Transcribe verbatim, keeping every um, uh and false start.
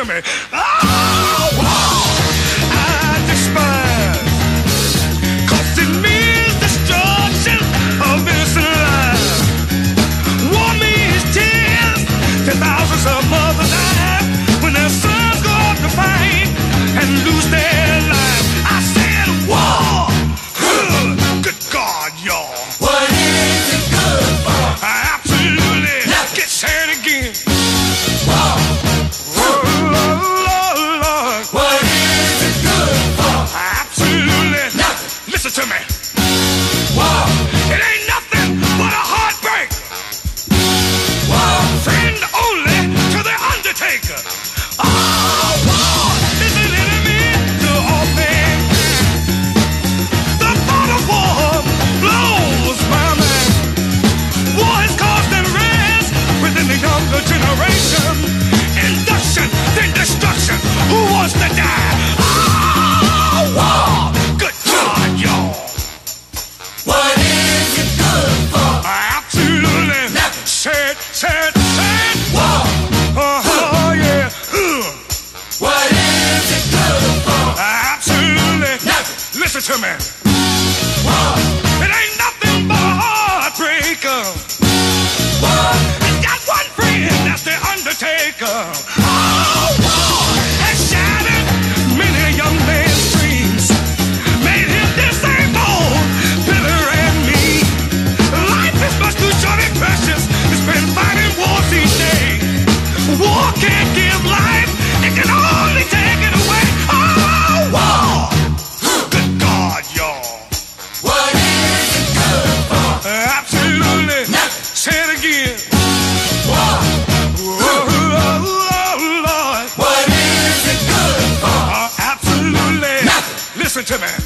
to me. Oh, war I despise, 'cause it means destruction of innocent lives. War means tears, ten thousands of mothers die when their sons go off to fight and lose their lives. I said war. Good God, y'all. What is it good for? Absolutely. Nothing. Get sad again. War. Oh, Lord, Lord. What is it good for? Absolutely. Nothing. Listen to me. War. It ain't nothing but a heartbreak. War. Friend only to the undertaker. Oh, war is an enemy to all mankind. The thought of war blows my mind. War has caused unrest within the younger generation. Induction, then destruction. Who wants to die? Oh, war. Good God, y'all. What is it good for? Absolutely. Nothing. Sad, sad, sad. War. Oh, yeah. Ugh. What is it good for? Absolutely. Nothing. Listen to me. War. It ain't nothing but a heartbreaker. War. I got one friend, that's the undertaker. Oh, war has shattered many a young man's dreams, made him disabled, bitter and mean. Life is much too short and precious to spend fighting wars each day. War can't give life, it can only take it away. Oh, war. Good God, y'all. What is it good for? Absolutely. Nothing. Say it again. War. Oh, oh, oh, Lord. What is it good for? Uh, absolutely. Nothing. Listen to me.